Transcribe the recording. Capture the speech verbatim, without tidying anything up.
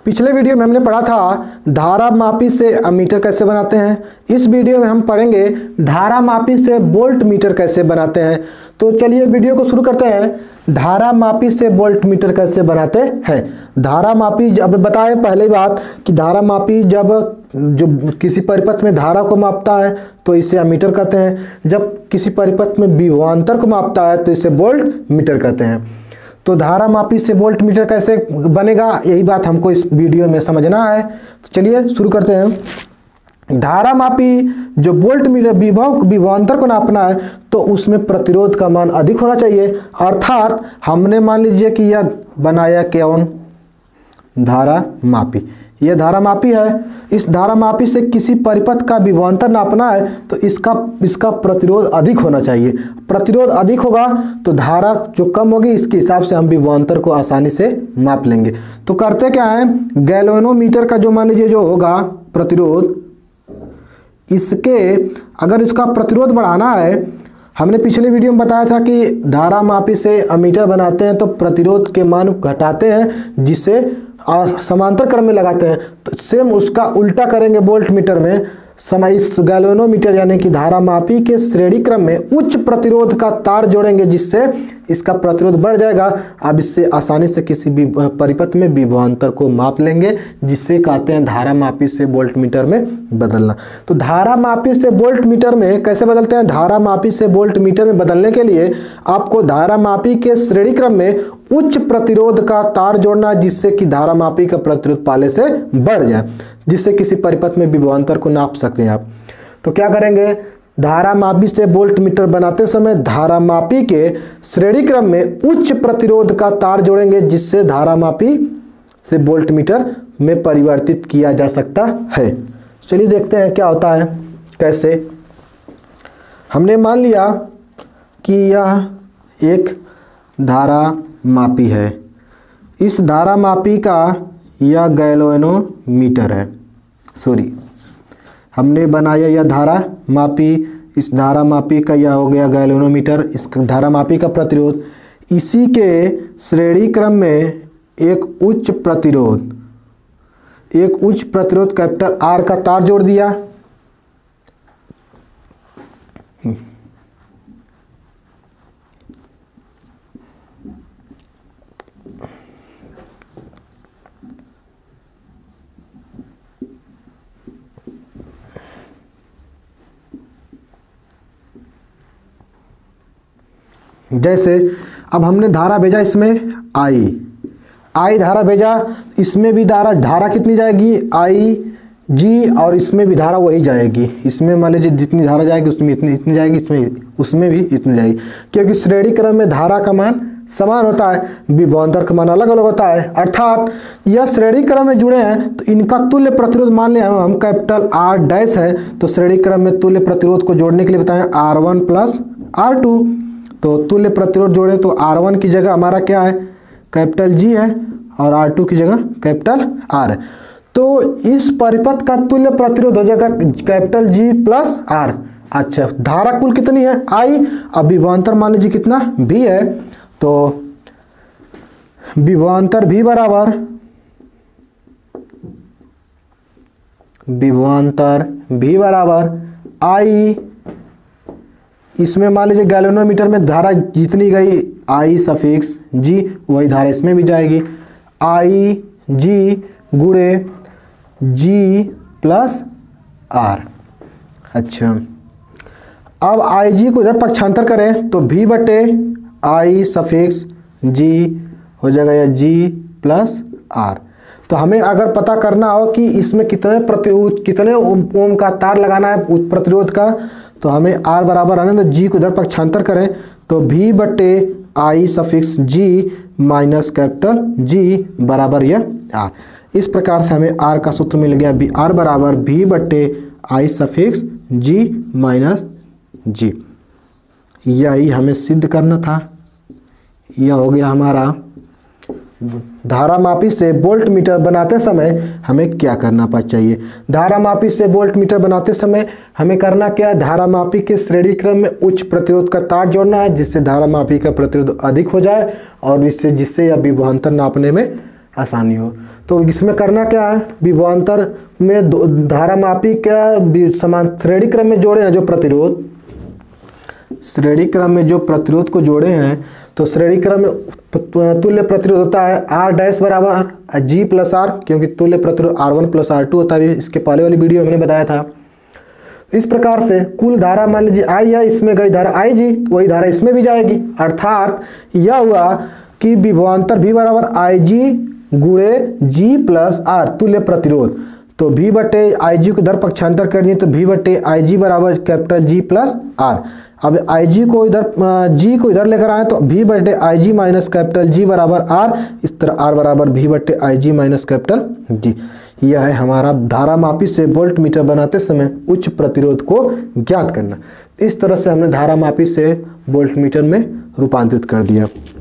पिछले वीडियो में हमने पढ़ा था धारा मापी से अमीटर कैसे बनाते हैं। इस वीडियो में हम पढ़ेंगे धारा मापी से वोल्ट मीटर कैसे बनाते हैं। तो चलिए वीडियो को शुरू करते हैं। धारा मापी से वोल्ट मीटर कैसे बनाते हैं। धारा मापी, अब बताए पहले बात कि धारा मापी जब जो किसी परिपथ में धारा को मापता है तो इसे अमीटर कहते हैं, जब किसी परिपथ में विभवांतर को मापता है तो इसे वोल्ट मीटर कहते हैं। तो धारा मापी से वोल्ट मीटर कैसे बनेगा, यही बात हमको इस वीडियो में समझना है। तो चलिए शुरू करते हैं। धारा मापी जो वोल्ट मीटर विभव विभवांतर को नापना है तो उसमें प्रतिरोध का मान अधिक होना चाहिए। अर्थात हमने मान लीजिए कि यह बनाया कौन, धारा मापी, यह धारा मापी है। इस धारा मापी से किसी परिपथ का विभवांतर नापना है तो इसका इसका प्रतिरोध अधिक होना चाहिए। प्रतिरोध अधिक होगा तो धारा जो कम होगी, इसके हिसाब से हम विभवांतर को आसानी से माप लेंगे। तो करते क्या है, गैल्वेनोमीटर का जो मान लीजिए जो होगा प्रतिरोध, इसके अगर इसका प्रतिरोध बढ़ाना है, हमने पिछले वीडियो में बताया था कि धारा मापी से अमीटर बनाते हैं तो प्रतिरोध के मान घटाते हैं, जिससे समांतर क्रम में लगाते हैं। तो सेम उसका उल्टा करेंगे वोल्ट मीटर में। समय इस गैल्वेनोमीटर यानी कि धारा मापी के श्रेणी क्रम में उच्च प्रतिरोध का तार जोड़ेंगे, जिससे इसका प्रतिरोध बढ़ जाएगा। अब इससे आसानी से किसी भी परिपथ में विभवांतर को माप लेंगे, जिससे कहते हैं धारा मापी से वोल्ट मीटर में बदलना। तो धारा मापी से वोल्ट मीटर में कैसे बदलते हैं। धारा मापी से वोल्ट मीटर में बदलने के लिए आपको धारा मापी के श्रेणी क्रम में उच्च प्रतिरोध का तार जोड़ना, जिससे कि धारा मापी का प्रतिरोध पहले से बढ़ जाए, जिससे किसी परिपथ में विभवांतर को नाप सकते हैं आप। तो क्या करेंगे, धारा मापी से वोल्ट मीटर बनाते समय धारा मापी के श्रेणी क्रम में उच्च प्रतिरोध का तार जोड़ेंगे, जिससे धारा मापी से वोल्ट मीटर में परिवर्तित किया जा सकता है। चलिए देखते हैं क्या होता है, कैसे। हमने मान लिया कि यह एक धारा मापी है। इस धारा मापी का यह गैल्वेनोमीटर है, सॉरी हमने बनाया यह धारा मापी, इस धारा मापी का यह हो गया गैल्वेनोमीटर। इस धारा मापी का प्रतिरोध, इसी के श्रेणी क्रम में एक उच्च प्रतिरोध एक उच्च प्रतिरोध कैपिटल आर का तार जोड़ दिया। जैसे अब हमने धारा भेजा, इसमें आई आई धारा भेजा, इसमें भी धारा धारा कितनी जाएगी, आई जी, और इसमें भी धारा वही जाएगी। इसमें मान लीजिए जितनी धारा जाएगी उसमें इतनी इतनी जाएगी, इसमें उसमें भी इतनी जाएगी, क्योंकि श्रेणी क्रम में धारा का मान समान होता है, विभवांतर का मान अलग अलग होता है। अर्थात यह श्रेणी क्रम में जुड़े हैं तो इनका तुल्य प्रतिरोध मान लें हम कैपिटल आर डैश है, तो श्रेणी क्रम में तुल्य प्रतिरोध को जोड़ने के लिए बताएं R one plus R two. तो तुल्य प्रतिरोध जोड़े तो आर वन की जगह हमारा क्या है, कैपिटल जी है, और आर टू की जगह कैपिटल आर है। तो इस परिपथ का तुल्य प्रतिरोध हो जाएगा कैपिटल जी प्लस आर। अच्छा, धारा कुल कितनी है, आई। अब विभवांतर मान लीजिए कितना, भी है, तो विभवांतर भी बराबर विभवांतर भी बराबर आई। इसमें मान लीजिए गैल्वेनोमीटर में धारा जितनी गई आई सफिक्स जी, वही धारा इसमें भी जाएगी, आई जी गुणे जी प्लस आर। अच्छा, अब आई जी को इधर पक्षांतर करें तो भी बटे आई सफिक्स जी हो जाएगा या जी प्लस आर। तो हमें अगर पता करना हो कि इसमें कितने प्रतिरोध कितने ओम का तार लगाना है प्रतिरोध का, तो हमें आर बराबर आने तो जी को इधर पक्षांतर करें तो भी बटे I suffix G minus capital G बराबर यह आर। इस प्रकार से हमें आर का सूत्र मिल गया, बी आर बराबर भी बटे आई सफिक्स जी माइनस जी। यही हमें सिद्ध करना था। यह हो गया हमारा धारा मापी से वोल्ट मीटर बनाते समय हमें क्या करना चाहिए। धारा मापी से वोल्ट मीटर बनाते समय हमें करना क्या है, धारा मापी के श्रेणी क्रम में उच्च प्रतिरोध का तार जोड़ना है, जिससे धारा मापी का प्रतिरोध अधिक हो जाए और इससे जिससे यह विभवांतर नापने में आसानी हो। तो इसमें करना क्या है, विभवांतर में धारा मापी क्या समान श्रेणी क्रम में जोड़े हैं जो प्रतिरोध, श्रेणी क्रम में जो प्रतिरोध को जोड़े हैं, तो श्रेणी क्रम में तुल्य प्रतिरोध होता है आर डैश बराबर जी प्लस आर, क्योंकि तुल्य प्रतिरोध R one plus R two होता है, इसके पहले वाली वीडियो में मैंने बताया था। इस प्रकार से कुल धारा मान लीजिए आई है, इसमें गई धारा आई जी, वही धारा इसमें भी जाएगी, अर्थात यह हुआ कि विभवांतर भी बराबर आई जी गुणे जी प्लस आर तुल्य प्रतिरोध। तो भी बटे आई जी को इधर पक्षांतर करिए तो भी बटे आई जी बराबर कैपिटल जी प्लस आर। अब आई जी को इधर जी को इधर लेकर आए तो भी बटे आई जी माइनस कैपिटल जी बराबर आर, इस तरह आर बराबर भी बटे आई जी माइनस कैपिटल जी। यह है हमारा धारा मापी से वोल्ट मीटर बनाते समय उच्च प्रतिरोध को ज्ञात करना। इस तरह से हमने धारा मापी से वोल्ट मीटर में रूपांतरित कर दिया।